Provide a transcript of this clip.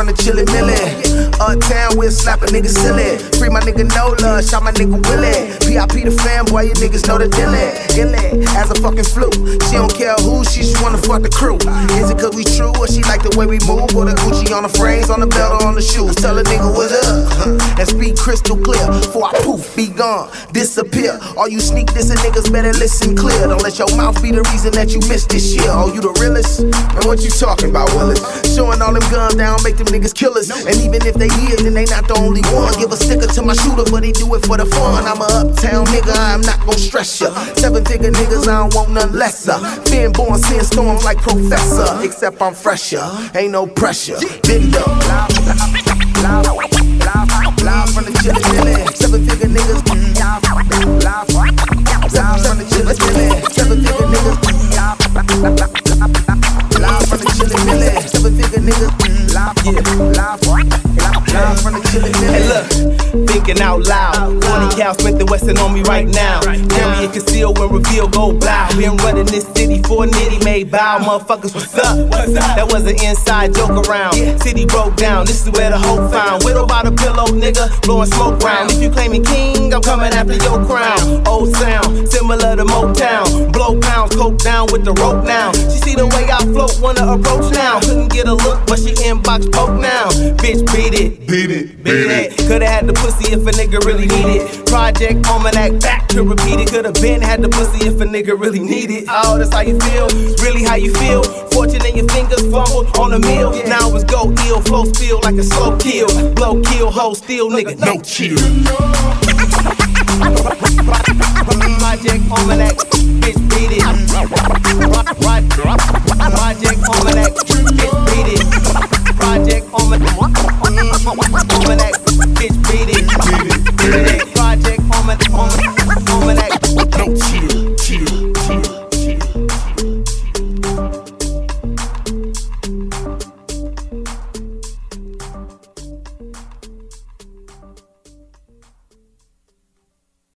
the Chili Millie. Uptown, we'll slap a nigga silly. Free my nigga No Love, shot my nigga Willie. PIP the fanboy, you niggas know the dilly. Illy, as a fucking fluke. She don't care who, she just wanna fuck the crew. Is it cause we true, or she like the way we move? Or the Gucci on the frames, on the belt, or on the shoes? Tell a nigga what's up, and speak crystal clear. Before I poof, be gone, disappear. All you sneak dissing niggas better listen clear. Don't let your mouth be the reason that you missed this year. Oh, you the realest? And what you talking about, Willis? Showing all them guns down, make them niggas killers. And even if they is, then they not the only one. Give a sticker to my shooter, but he do it for the fun. I'm a uptown nigga, I'm not gon' stress ya. 7-figure niggas, I don't want none lesser. Being born seeing storms like Professor. Except I'm fresher, ain't no pressure. Big dog, live from the Chili Millie. 7-figure niggas, live from the Chili Millie. 7-figure niggas, live from the Chili Millie. 7-figure niggas, live from the Chili Millie. Hey look, thinking out loud. 40 cal Smith & Wesson on me right now. Carry it conceal when reveal go blow. Been running this city for a nitty made bow. Motherfuckers, what's up? That was an inside joke around. City broke down, this is where the hope found. Widow by the pillow, nigga, blowing smoke round. If you claiming king, I'm coming after your crown. Old sound, similar to Motown. Blow pounds, coke down with the rope now. She see the way I float, wanna approach now. Couldn't get a look, but she inbox poke now. Bitch, beat it, beat it, beat it. Coulda had the pussy if a nigga really need it. Project Almanac back to repeat it. Coulda been had the pussy if a nigga really need it. Oh, that's how you feel, really how you feel. Fortune in your fingers, fumbled on the meal. Now it's go ill, flow spill like a slow kill. Blow, kill, hold, steal, nigga, no chill.